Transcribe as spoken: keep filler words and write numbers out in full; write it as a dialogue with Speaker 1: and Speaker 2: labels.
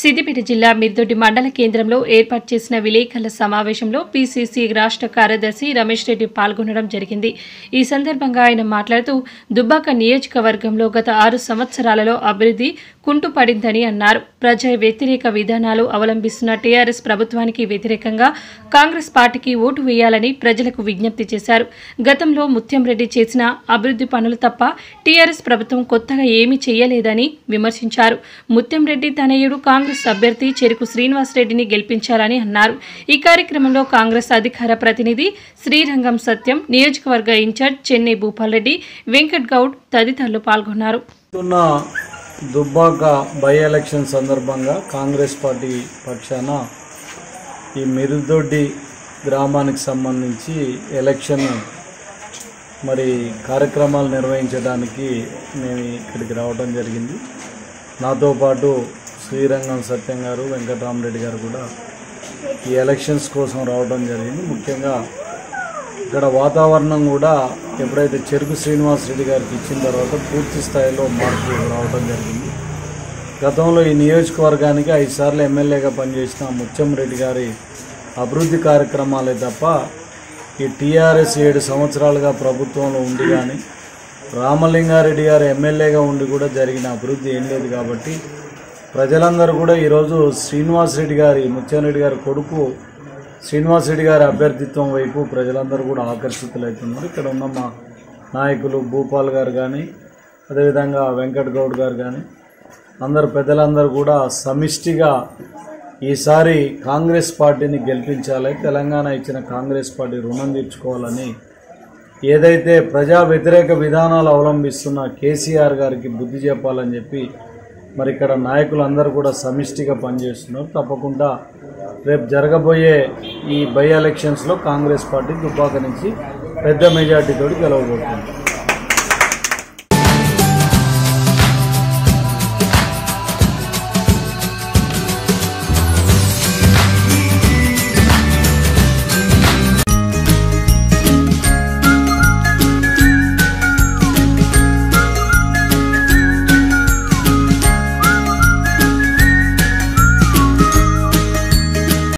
Speaker 1: సిద్దిపేట జిల్లా మిర్దొడ్డి మండల కేంద్రంలో ఏర్పాటు చేసిన విలేకరుల సమావేశంలో పీసీసీ రాష్ట్ర కార్యదర్శి రమేష్ రెడ్డి పాల్గొనడం జరిగింది। ఈ సందర్భంగా ఆయన మాట్లాడుతూ దుబ్బాక నియోజకవర్గంలో గత ఆరు సంవత్సరాలలో అభివృద్ధి కుంటుపడిందని అన్నారు। ప్రజా వ్యతిరేక విధానాలు అవలంబిస్తున్న టీఆర్ఎస్ ప్రభుత్వానికి వ్యతిరేకంగా కాంగ్రెస్ పార్టీకి ఓటు వేయాలని ప్రజలకు విజ్ఞప్తి చేశారు। గతంలో ముత్యంరెడ్డి చేసిన అభివృద్ధి పనులు తప్ప టీఆర్ఎస్ ప్రభుత్వం కొత్తగా ఏమీ చేయలేదని విమర్శించారు। ముత్యంరెడ్డి తనయుడు కాంగ్రెస్ అభ్యర్థి చెరుకు శ్రీనివాస్ రెడ్డిని గెలిపించాలని అన్నారు। ఈ కార్యక్రమంలో కాంగ్రెస్ అధికార ప్రతినిధి శ్రీరంగం సత్యం, నియోజకవర్గ ఇన్ఛార్జ్ చెన్నై భూపాల్ రెడ్డి, వెంకట్ గౌడ్ తదితరులు పాల్గొన్నారు।
Speaker 2: దుబ్బాక బై ఎలక్షన్ సందర్భంగా కాంగ్రెస్ పార్టీ పక్షాన ఈ మిర్దొడ్డి గ్రామానికి సంబంధించి ఎలక్షన్ మరి కార్యక్రమాలు నిర్వహించడానికి మేము ఇక్కడికి రావడం జరిగింది। నాతో పాటు శ్రీరంగం సత్యం గారు, వెంకటరామరెడ్డి గారు కూడా ఈ ఎలక్షన్స్ కోసం రావడం జరిగింది। ముఖ్యంగా ఇక్కడ వాతావరణం కూడా ఎప్పుడైతే చెరుకు శ్రీనివాస్ రెడ్డి గారికి ఇచ్చిన తర్వాత పూర్తి స్థాయిలో మార్పులు రావడం జరిగింది। గతంలో ఈ నియోజకవర్గానికి ఐదు సార్లు ఎమ్మెల్యేగా పనిచేసిన ముత్యంరెడ్డి గారి అభివృద్ధి కార్యక్రమాలే తప్ప ఈ టీఆర్ఎస్ ఏడు సంవత్సరాలుగా ప్రభుత్వంలో ఉండి కానీ రామలింగారెడ్డి గారు ఎమ్మెల్యేగా ఉండి కూడా జరిగిన అభివృద్ధి ఏం లేదు। కాబట్టి ప్రజలందరూ కూడా ఈరోజు శ్రీనివాస్ రెడ్డి గారి ముత్యంరెడ్డి గారి కొడుకు శ్రీనివాస్ రెడ్డి గారి అభ్యర్థిత్వం వైపు ప్రజలందరూ కూడా ఆకర్షితులవుతున్నారు। ఇక్కడ ఉన్న మా నాయకులు భూపాల్ గారు కానీ, అదేవిధంగా వెంకట్ గౌడ్ గారు కానీ, అందరు పెద్దలందరూ కూడా సమిష్టిగా ఈసారి కాంగ్రెస్ పార్టీని గెలిపించాలి, తెలంగాణ ఇచ్చిన కాంగ్రెస్ పార్టీ రుణం తీర్చుకోవాలని, ఏదైతే ప్రజా వ్యతిరేక విధానాలు అవలంబిస్తున్న కేసీఆర్ గారికి బుద్ధి చెప్పాలని చెప్పి మరి ఇక్కడ నాయకులందరూ కూడా సమిష్టిగా పనిచేస్తున్నారు। తప్పకుండా రేపు జరగబోయే ఈ బై ఎలక్షన్స్లో కాంగ్రెస్ పార్టీ దుబ్బాక నుంచి పెద్ద మెజార్టీతో గెలవబోతుంది।